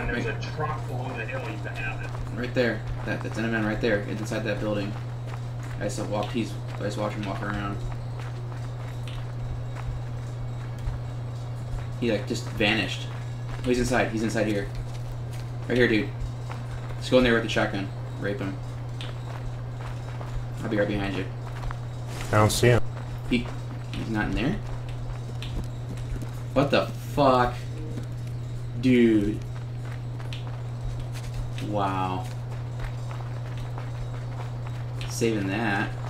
and there's a truck below the hill. You can have it. Right there. That's in a man right there. It's inside that building. I just watch him walk around. He like just vanished. Oh, he's inside. He's inside here. Right here, dude. Just go in there with the shotgun. Rape him. I'll be right behind you. I don't see him. He's not in there? What the fuck? Dude. Wow. Saving that.